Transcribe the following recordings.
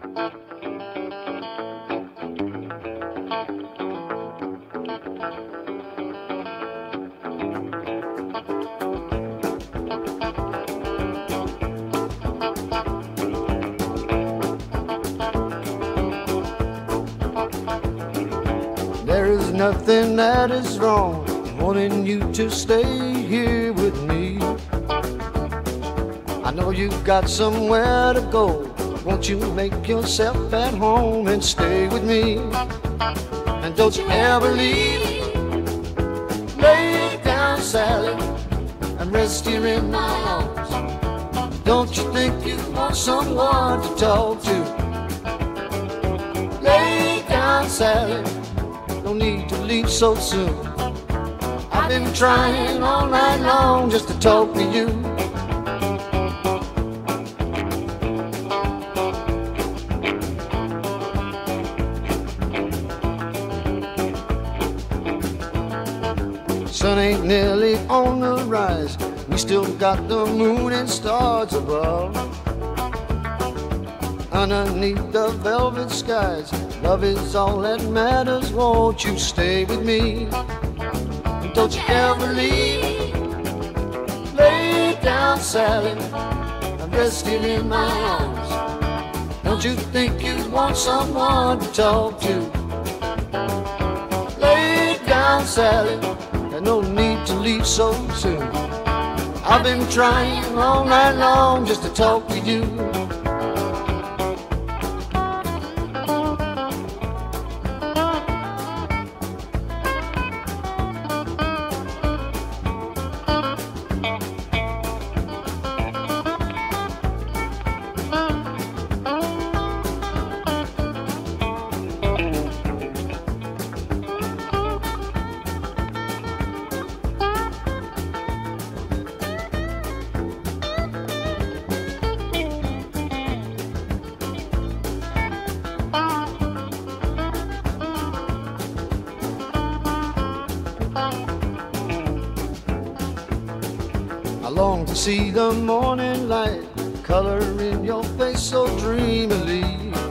There is nothing that is wrong in wanting you to stay here with me. I know you've got somewhere to go. Won't you make yourself at home and stay with me? And don't you ever leave. Lay down, Sally, and rest here in my arms. Don't you think you want someone to talk to? Lay down, Sally, no need to leave so soon. I've been trying all night long just to talk to you. Sun ain't nearly on the rise. We still got the moon and stars above. Underneath the velvet skies, love is all that matters. Won't you stay with me? And don't you ever leave. Lay down, Sally, and rest here in my arms. Don't you think you want someone to talk to? Lay down, Sally, there's no need to leave so soon. I've been trying all night long just to talk to you. I long to see the morning light color in your face so dreamily.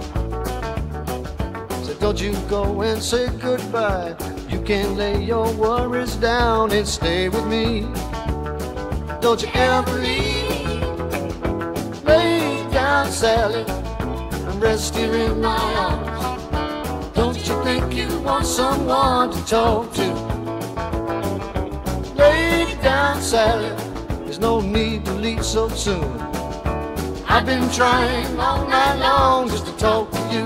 So don't you go and say goodbye. You can lay your worries down and stay with me. Don't you ever leave. Lay down, Sally, and rest here in my arms. Don't you think you want someone to talk to? Lay down, Sally, there's no need to leave so soon. I've been trying all night long just to talk to you.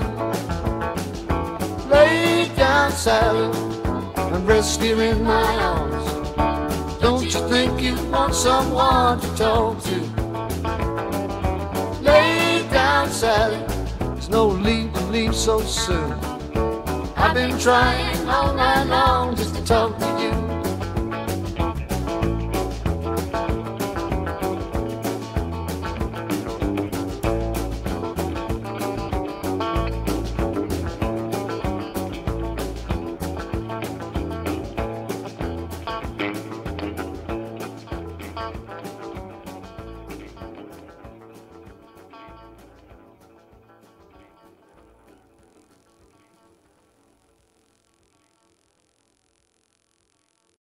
Lay down, Sally, and rest here in my arms. Don't you think you want someone to talk to? Lay down, Sally, there's no need to leave so soon. I've been trying all night long just to talk to you.